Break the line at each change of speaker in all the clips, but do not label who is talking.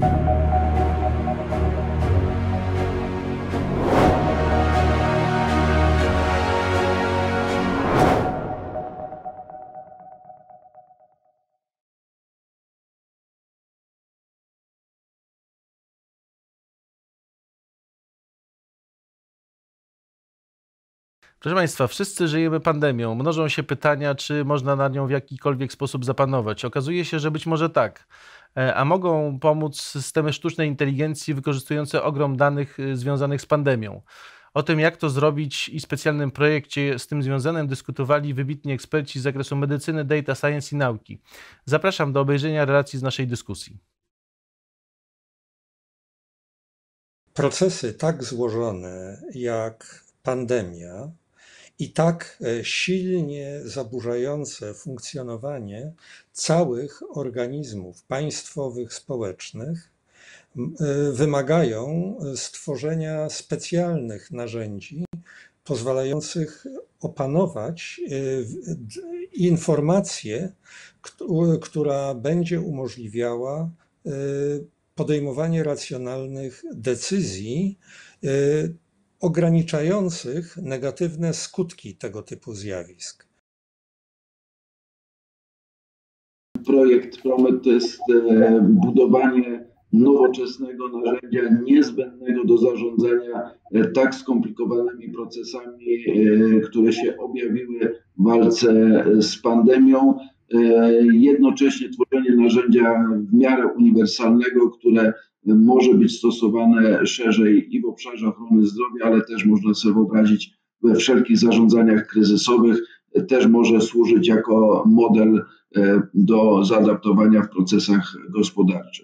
Proszę Państwa, wszyscy żyjemy pandemią. Mnożą się pytania, czy można na nią w jakikolwiek sposób zapanować. Okazuje się, że być może tak. A mogą pomóc systemy sztucznej inteligencji wykorzystujące ogrom danych związanych z pandemią. O tym, jak to zrobić i specjalnym projekcie z tym związanym dyskutowali wybitni eksperci z zakresu medycyny, data science i nauki. Zapraszam do obejrzenia relacji z naszej dyskusji.
Procesy tak złożone jak pandemia i tak silnie zaburzające funkcjonowanie całych organizmów państwowych, społecznych wymagają stworzenia specjalnych narzędzi pozwalających opanować informację, która będzie umożliwiała podejmowanie racjonalnych decyzji ograniczających negatywne skutki tego typu zjawisk.
Projekt PROMET to jest budowanie nowoczesnego narzędzia niezbędnego do zarządzania tak skomplikowanymi procesami, które się objawiły w walce z pandemią. Jednocześnie tworzenie narzędzia w miarę uniwersalnego, które może być stosowane szerzej i w obszarze ochrony zdrowia, ale też można sobie wyobrazić we wszelkich zarządzaniach kryzysowych, też może służyć jako model do zaadaptowania w procesach gospodarczych.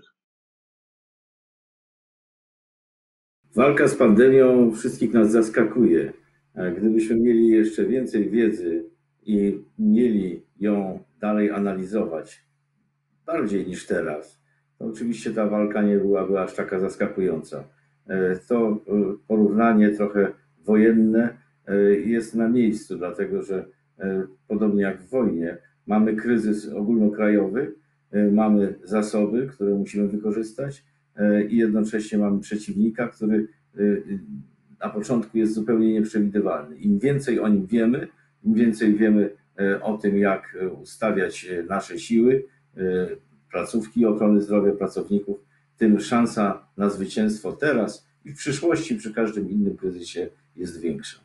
Walka z pandemią wszystkich nas zaskakuje. Gdybyśmy mieli jeszcze więcej wiedzy i mieli ją dalej analizować bardziej niż teraz, to oczywiście ta walka nie byłaby aż taka zaskakująca. To porównanie trochę wojenne jest na miejscu, dlatego że podobnie jak w wojnie mamy kryzys ogólnokrajowy, mamy zasoby, które musimy wykorzystać i jednocześnie mamy przeciwnika, który na początku jest zupełnie nieprzewidywalny. Im więcej o nim wiemy, im więcej wiemy o tym, jak ustawiać nasze siły, placówki ochrony zdrowia, pracowników, tym szansa na zwycięstwo teraz i w przyszłości przy każdym innym kryzysie jest większa.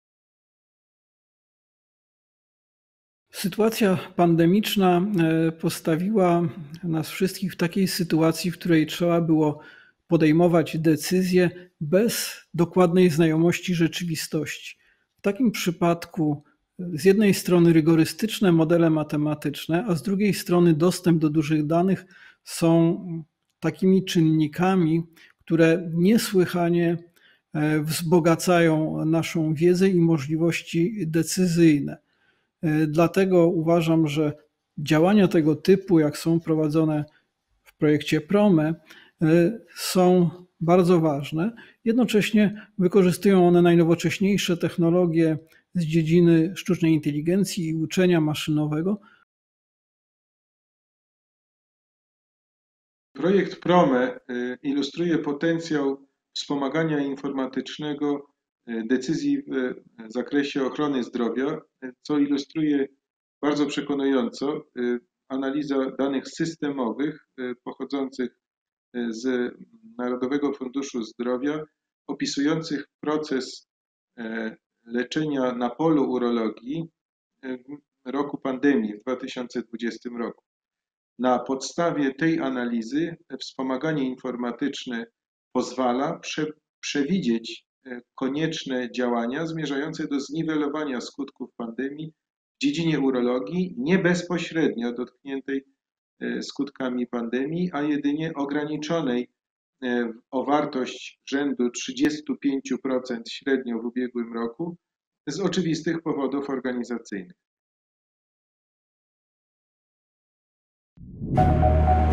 Sytuacja pandemiczna postawiła nas wszystkich w takiej sytuacji, w której trzeba było podejmować decyzje bez dokładnej znajomości rzeczywistości. W takim przypadku z jednej strony rygorystyczne modele matematyczne, a z drugiej strony dostęp do dużych danych są takimi czynnikami, które niesłychanie wzbogacają naszą wiedzę i możliwości decyzyjne. Dlatego uważam, że działania tego typu, jak są prowadzone w projekcie PROME, są bardzo ważne. Jednocześnie wykorzystują one najnowocześniejsze technologie z dziedziny sztucznej inteligencji i uczenia maszynowego.
Projekt PROME ilustruje potencjał wspomagania informatycznego decyzji w zakresie ochrony zdrowia, co ilustruje bardzo przekonująco analiza danych systemowych pochodzących z Narodowego Funduszu Zdrowia, opisujących proces leczenia na polu urologii w roku pandemii, w 2020 roku. Na podstawie tej analizy wspomaganie informatyczne pozwala przewidzieć konieczne działania zmierzające do zniwelowania skutków pandemii w dziedzinie urologii, nie bezpośrednio dotkniętej skutkami pandemii, a jedynie ograniczonej o wartość rzędu 35% średnio w ubiegłym roku z oczywistych powodów organizacyjnych.